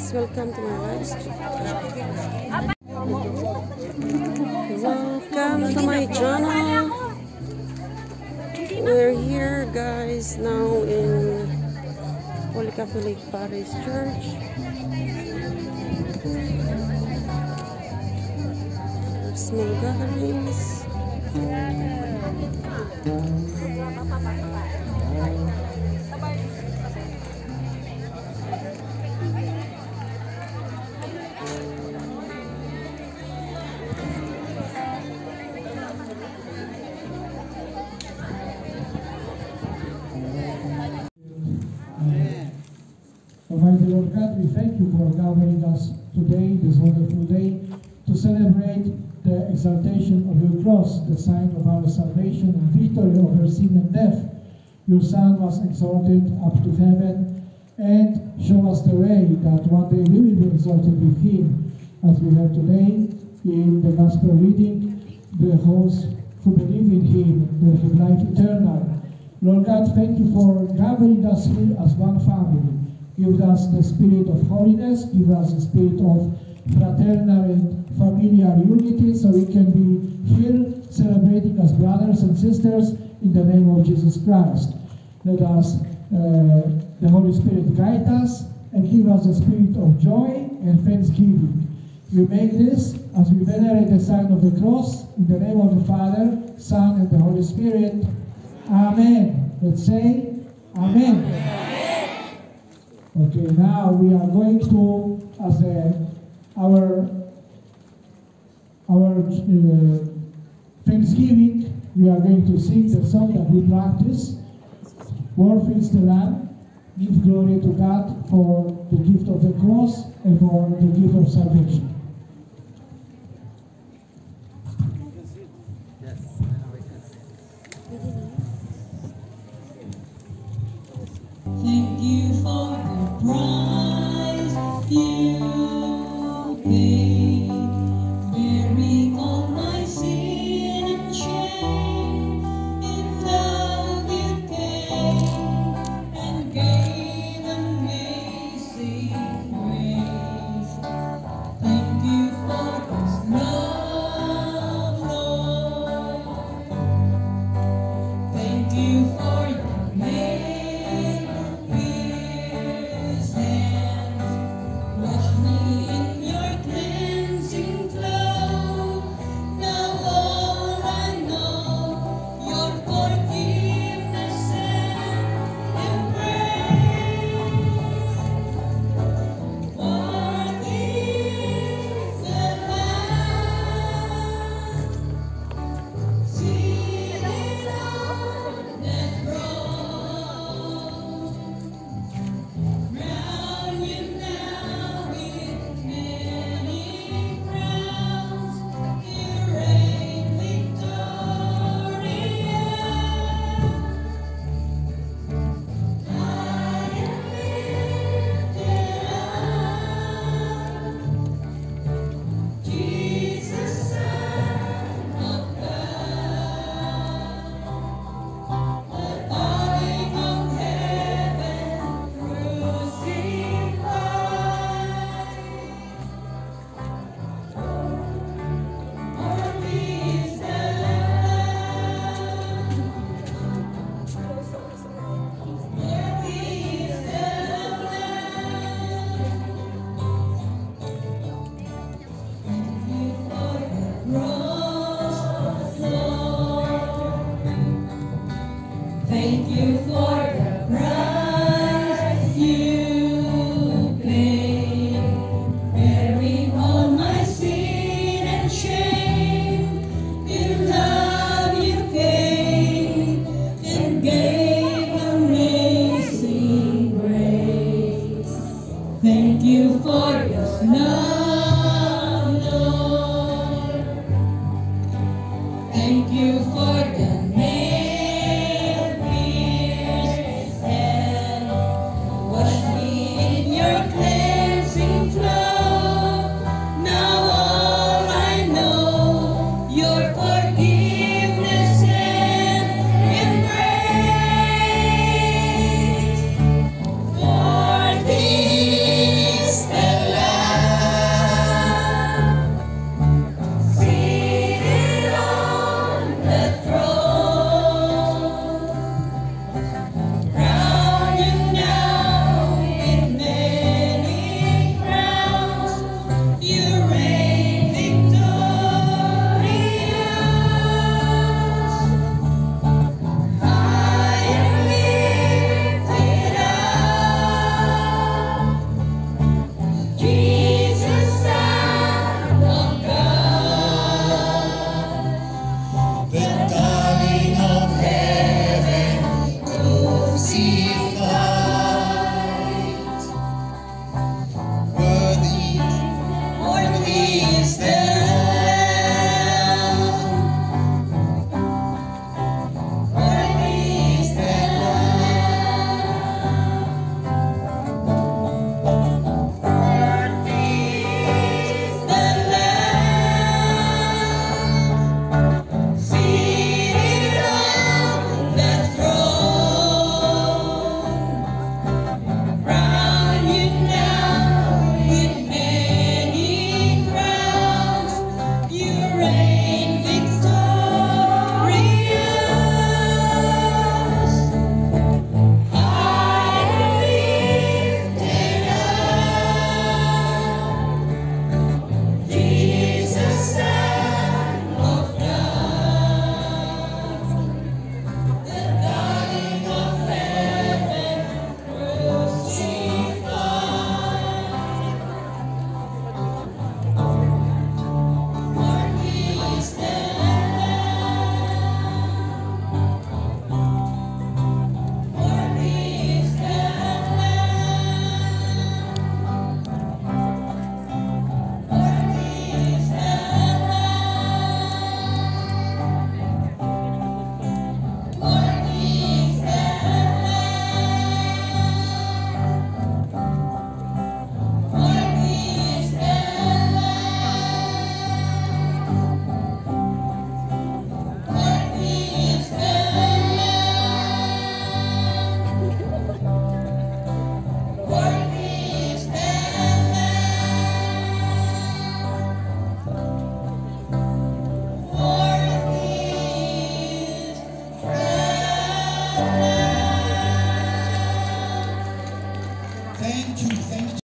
guys, welcome to my live stream. Welcome to my channel. We're here guys now in Holy Catholic Parish Church. Small gatherings. Almighty Lord God, we thank you for gathering us today, this wonderful day, to celebrate the exaltation of your cross, the sign of our salvation and victory over sin and death. Your Son was exalted up to heaven, and show us the way that one day we will be exalted with him, as we heard today in the Gospel reading. Those who believe in him will have life eternal. Lord God, thank you for gathering us here as one family. Give us the spirit of holiness, give us the spirit of fraternal and familiar unity, so we can be here celebrating as brothers and sisters in the name of Jesus Christ. Let us, the Holy Spirit guide us and give us the spirit of joy and thanksgiving. We make this as we venerate the sign of the cross in the name of the Father, Son, and the Holy Spirit. Amen. Let's say Amen. Okay, now we are going to, as our Thanksgiving, we are going to sing the song that we practice. Worthy is the Lamb. Give glory to God for the gift of the cross and for the gift of salvation. Thank you for the price you paid, bearing all my sin and shame. In love you came and gave amazing grace. Thank you for this love, Lord. Thank you for your name. Thank you for the price you paid, bearing all my sin and shame. In love you came and gave amazing grace. Thank you for your love, Lord. Thank you for the name. Thank you.